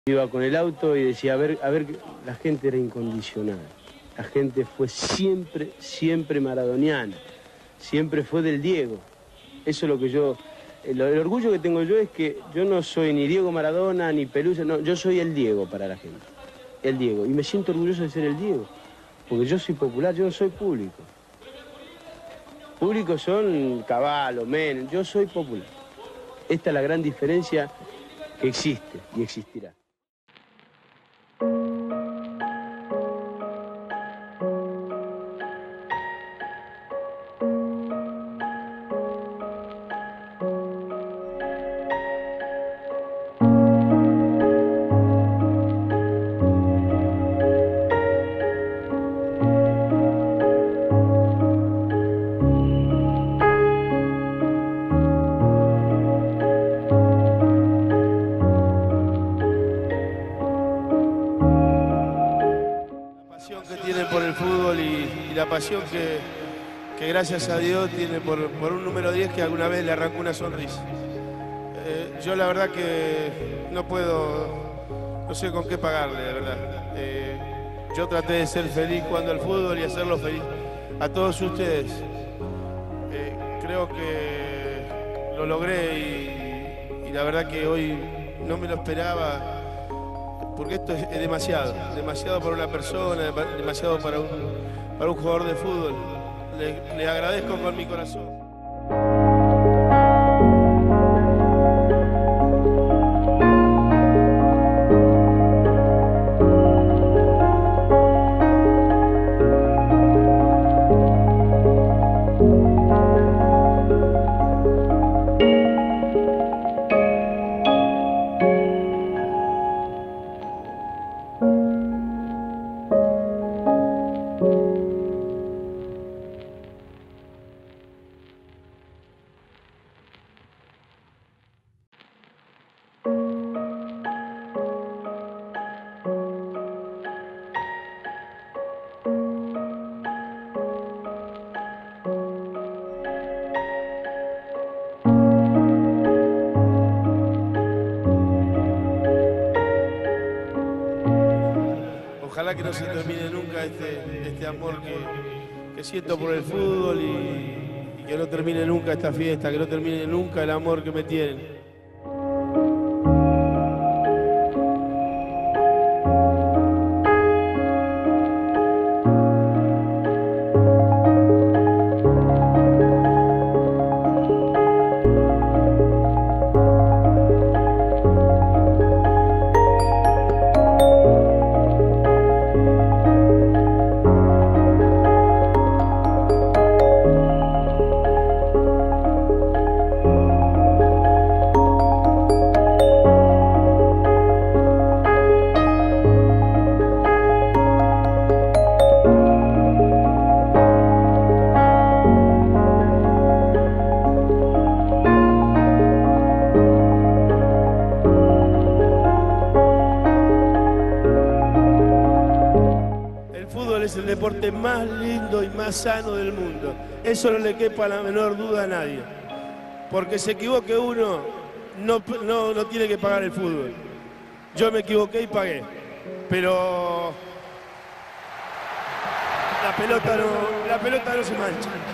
Iba con el auto y decía, a ver, la gente era incondicional. La gente fue siempre maradoniana. Siempre fue del Diego. Eso es lo que yo... El orgullo que tengo yo es que yo no soy ni Diego Maradona, ni Pelusa, no, yo soy el Diego para la gente. El Diego. Y me siento orgulloso de ser el Diego. Porque yo soy popular, yo no soy público. Públicos son Cavallo, Menem, yo soy popular. Esta es la gran diferencia que existe y existirá. Que tiene por el fútbol y la pasión que gracias a Dios tiene por un número 10 que alguna vez le arrancó una sonrisa. Yo la verdad que no sé con qué pagarle, de verdad. Yo traté de ser feliz jugando al fútbol y hacerlo feliz a todos ustedes. Creo que lo logré y la verdad que hoy no me lo esperaba. Porque esto es demasiado para una persona, demasiado para un jugador de fútbol. Le agradezco con mi corazón. Ojalá que no se termine nunca este amor que siento por el fútbol y que no termine nunca esta fiesta, que no termine nunca el amor que me tienen. Es el deporte más lindo y más sano del mundo. Eso no le quepa la menor duda a nadie. Porque se equivoque uno, no tiene que pagar el fútbol. Yo me equivoqué y pagué. Pero la pelota no se mancha.